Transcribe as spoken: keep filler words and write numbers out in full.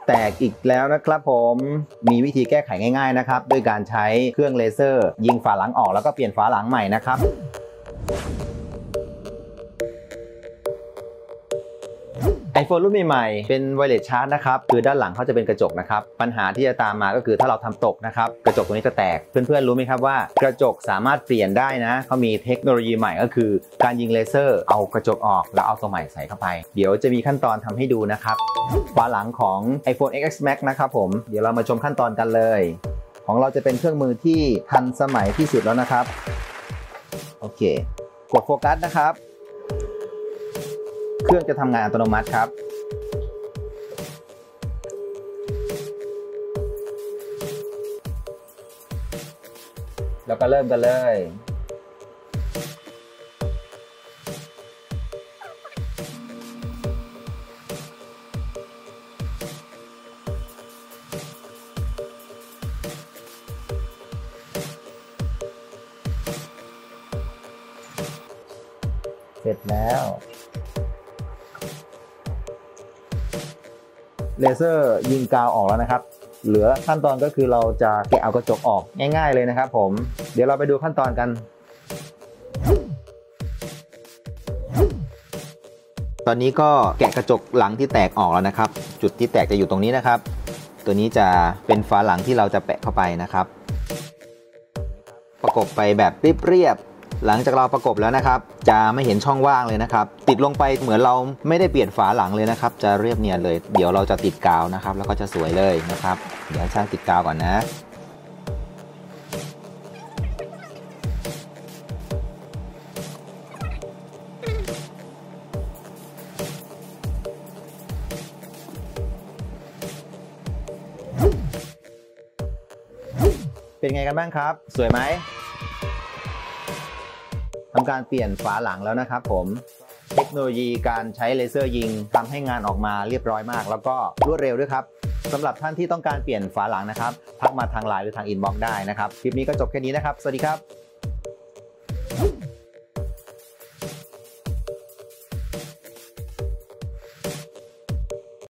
แตกอีกแล้วนะครับผมมีวิธีแก้ไขง่ายๆนะครับด้วยการใช้เครื่องเลเซอร์ยิงฝาหลังออกแล้วก็เปลี่ยนฝาหลังใหม่นะครับไอโฟนรุ่นใหม่ๆเป็นไวเลสชาร์จนะครับคือด้านหลังเขาจะเป็นกระจกนะครับปัญหาที่จะตามมาก็คือถ้าเราทำตกนะครับกระจกตัวนี้จะแตกเพื่อนๆรู้ไหมครับว่ากระจกสามารถเปลี่ยนได้นะเขามีเทคโนโลยีใหม่ก็คือการยิงเลเซอร์เอากระจกออกแล้วเอาตัวใหม่ใส่เข้าไปเดี๋ยวจะมีขั้นตอนทำให้ดูนะครับฝาหลังของ iPhone เอ็กซ์ แม็กซ์ นะครับผมเดี๋ยวเรามาชมขั้นตอนกันเลยของเราจะเป็นเครื่องมือที่ทันสมัยที่สุดแล้วนะครับโอเคกดโฟกัสนะครับเครื่องจะทำงานอัตโนมัติครับแล้วก็เริ่มกันเลยเสร็จแล้วเลเซอร์ยิงกาวออกแล้วนะครับเหลือขั้นตอนก็คือเราจะแกะเอากระจกออกง่ายๆเลยนะครับผมเดี๋ยวเราไปดูขั้นตอนกันตอนนี้ก็แกะกระจกหลังที่แตกออกแล้วนะครับจุดที่แตกจะอยู่ตรงนี้นะครับตัวนี้จะเป็นฝาหลังที่เราจะแปะเข้าไปนะครับประกบไปแบบเรียบๆหลังจากเราประกบแล้วนะครับจะไม่เห็นช่องว่างเลยนะครับติดลงไปเหมือนเราไม่ได้เปลี่ยนฝาหลังเลยนะครับจะเรียบเนียนเลยเดี๋ยวเราจะติดกาวนะครับแล้วก็จะสวยเลยนะครับเดี๋ยวช่างติดกาวก่อนนะเป็นไงกันบ้างครับสวยไหมทำการเปลี่ยนฝาหลังแล้วนะครับผมเทคโนโลยีการใช้เลเซอร์ยิงทำให้งานออกมาเรียบร้อยมากแล้วก็รวดเร็วด้วยครับสำหรับท่านที่ต้องการเปลี่ยนฝาหลังนะครับทักมาทางไลน์หรือทางอินบ็อกซ์ได้นะครับคลิปนี้ก็จบแค่นี้นะครับสวัสดีครับ